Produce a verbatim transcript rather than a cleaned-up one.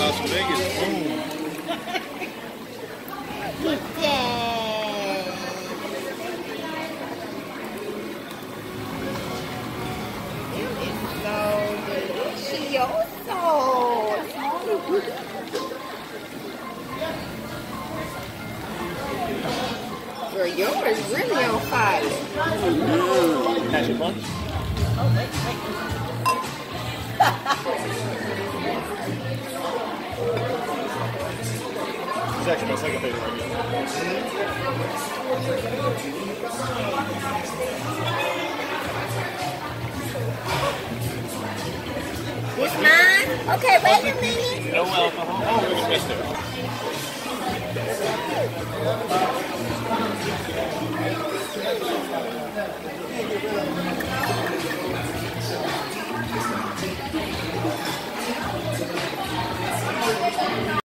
Las Vegas boom. Dang. You is so delicioso. Girl, yours really on fire. Mm. Passion punch? Oh, wait, wait. It's actually my second favorite right This mine? Okay, wait a minute. No alcohol. Oh, we can taste it.